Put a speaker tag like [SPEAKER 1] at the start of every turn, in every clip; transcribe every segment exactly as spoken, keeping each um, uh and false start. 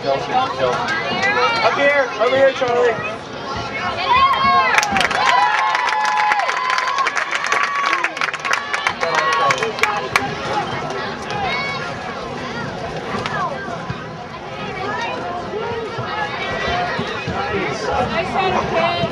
[SPEAKER 1] Up here, over here, Charlie.
[SPEAKER 2] Nice shot, kid.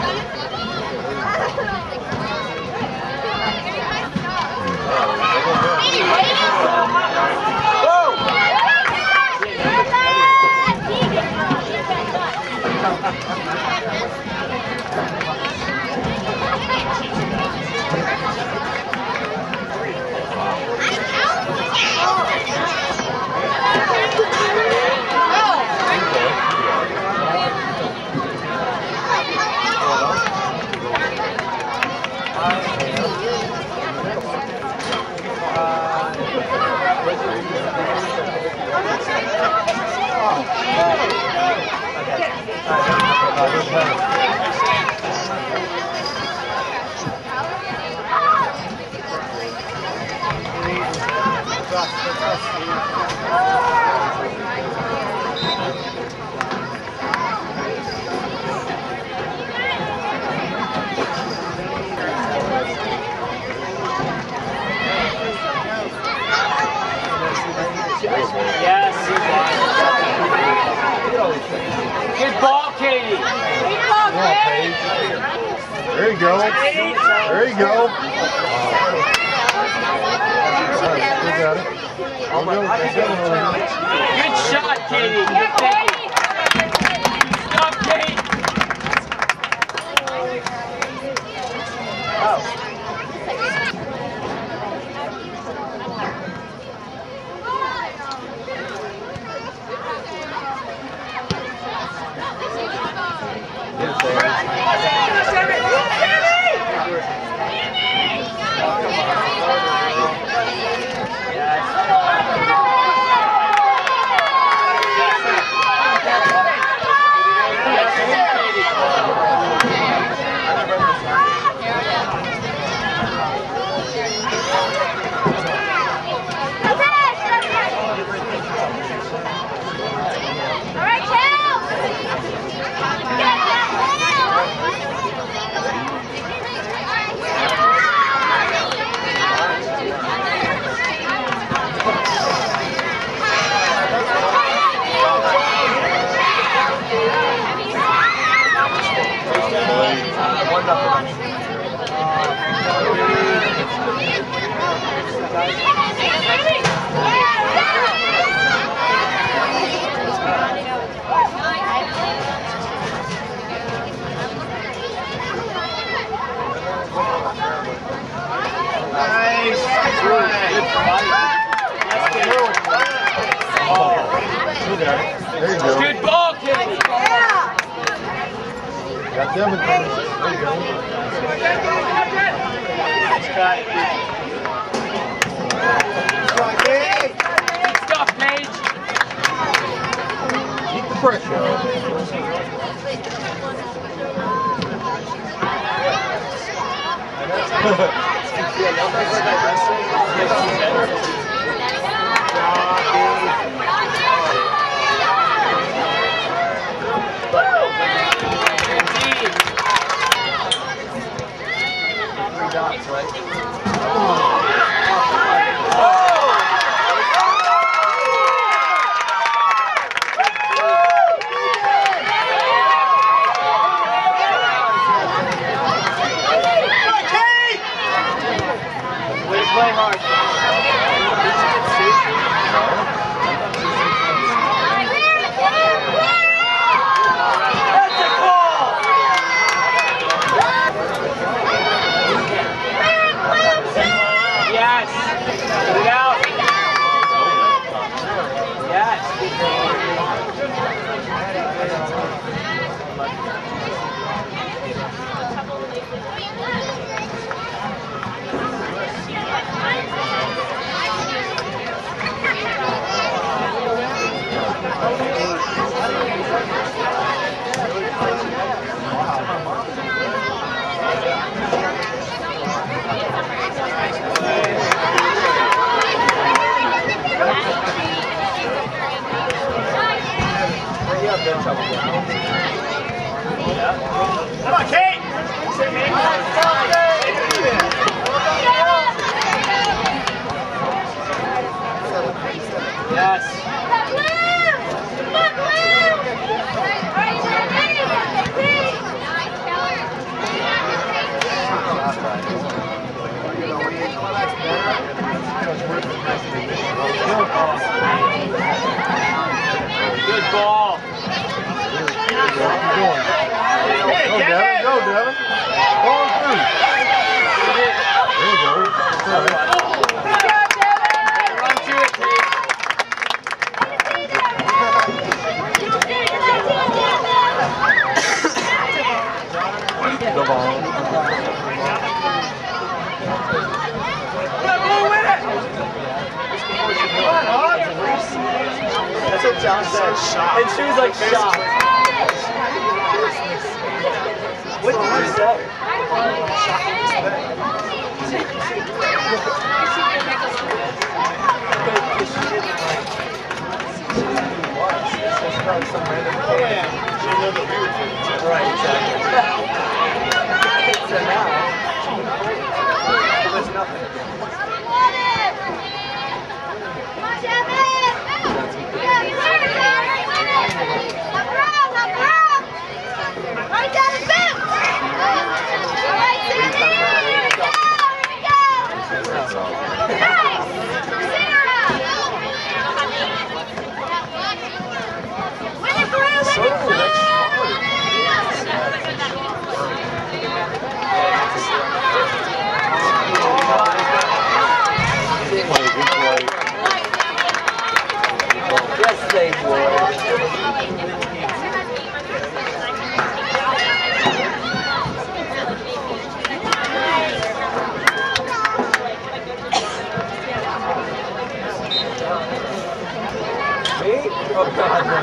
[SPEAKER 1] Yes, good ball, Katie.
[SPEAKER 2] Good ball, Katie.
[SPEAKER 3] There you go. There you go.
[SPEAKER 1] Good shot, Katie. Good Katie. Stop, Kate. Oh. Good ball, Katie.
[SPEAKER 2] Yeah.
[SPEAKER 3] Got them. There you go.
[SPEAKER 1] Nice cut. Good stuff, Paige.
[SPEAKER 3] Keep the pressure on.
[SPEAKER 1] Dots, right? Way to play hard. Come on, Kate! Yes. Good ball.
[SPEAKER 3] Hey, go, Devin. Go, Devin. Ball through. There you go.
[SPEAKER 1] Run to it, Kate.
[SPEAKER 3] Go ball.
[SPEAKER 4] That's what John said. And she was like shocked. What did you say? Right, exactly. So now, there's nothing. Yes, they would. Me? Oh God, no.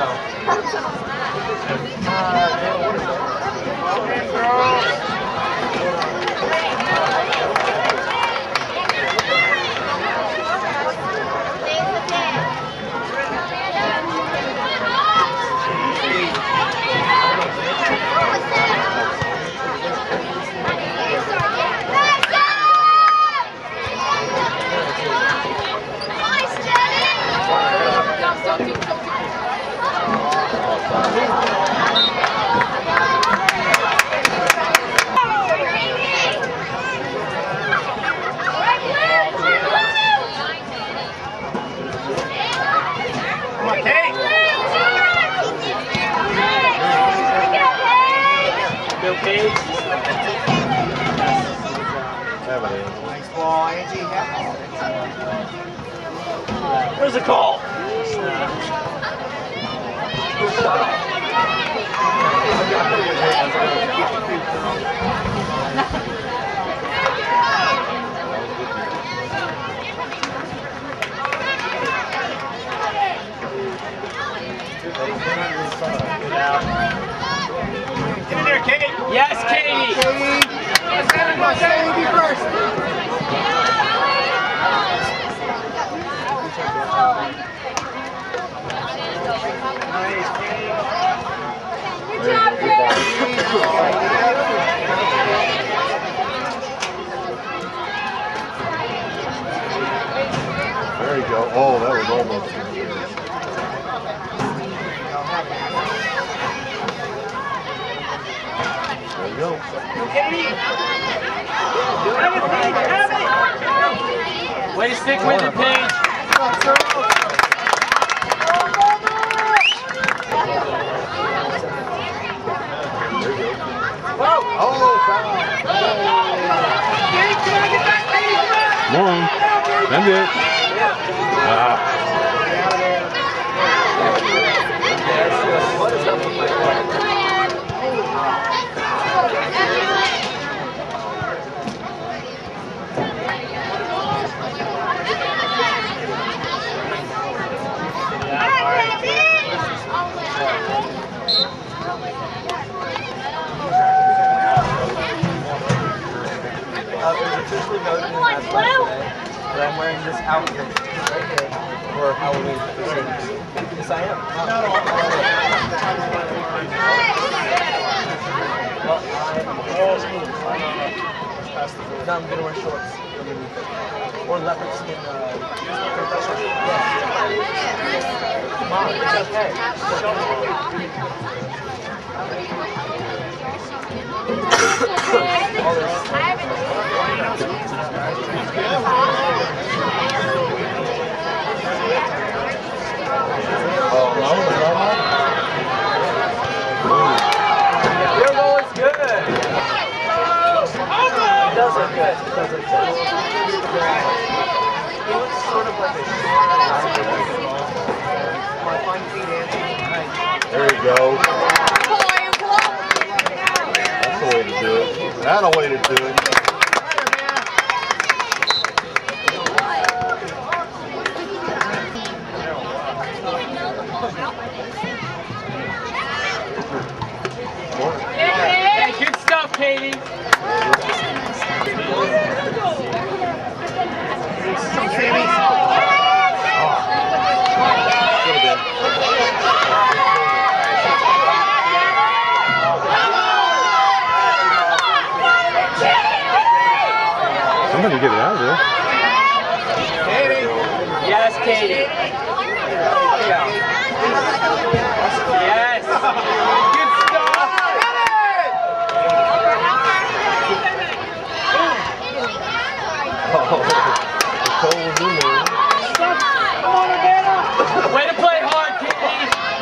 [SPEAKER 2] Nice ball, Angie.
[SPEAKER 4] Where's the call?
[SPEAKER 1] Get in there, Katie. Yes, Katie.
[SPEAKER 2] Katie. Come on, Katie, be first.
[SPEAKER 3] There you go. Good ball. There you go. Oh, that was almost. There you go.
[SPEAKER 1] Way to stick with it, Paige.
[SPEAKER 3] Oh, foul. Come on. Send it. Ah.
[SPEAKER 4] What is up with my friend? Uh, it was officially noted in the last class today that I'm wearing this outfit right here for Halloween proceedings. Yes, I am. Now I'm gonna wear shorts underneath it. Or leopard skin uh professional. Yeah. Mom, it's okay.
[SPEAKER 3] Oh, no, no.
[SPEAKER 4] Your goal is good. It does look good. It does look good. He looks sort of like a my fine feet Anthony.
[SPEAKER 3] There you go. That's the way to do it. That's the way to do it.
[SPEAKER 1] Hey, good stuff, Katie.
[SPEAKER 3] Somebody get it out of there.
[SPEAKER 1] Katie. Yes, Katie. Yes. Good stuff.
[SPEAKER 3] Oh, the cold was in there.
[SPEAKER 1] Way to play hard, Katie.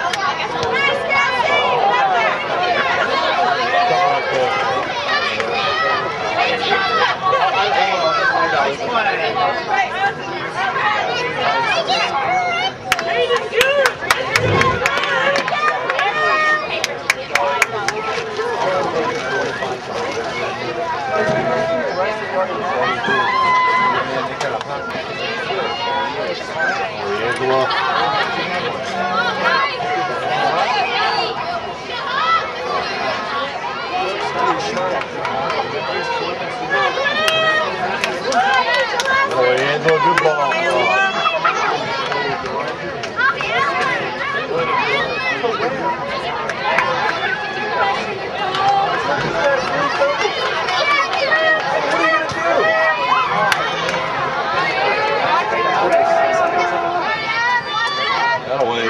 [SPEAKER 3] Oh, Angela, good ball. That'll wait.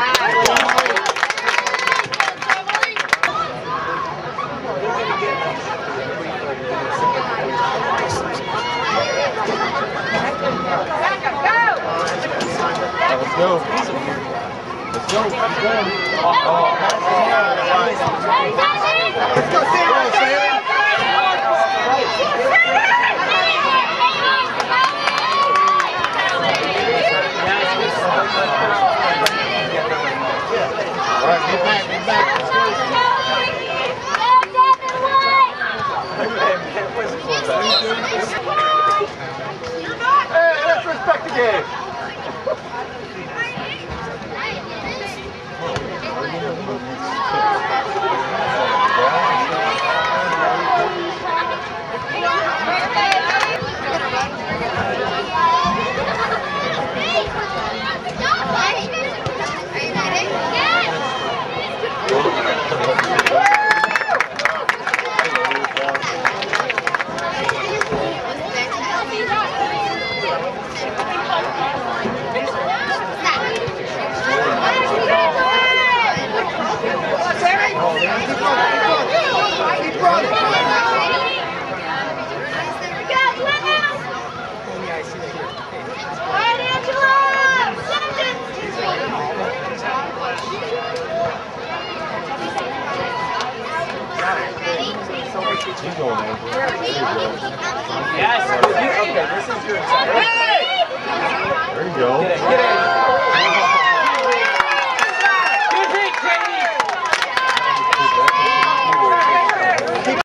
[SPEAKER 3] Let's go. Let's go. Let's go. Oh, let's go, Sammy. All right, get back, get back. Let's go. Hey, let's respect the game. Keep going, Angel. There you go.
[SPEAKER 1] Yes.
[SPEAKER 4] Okay, this is good. Hey!
[SPEAKER 3] There you go.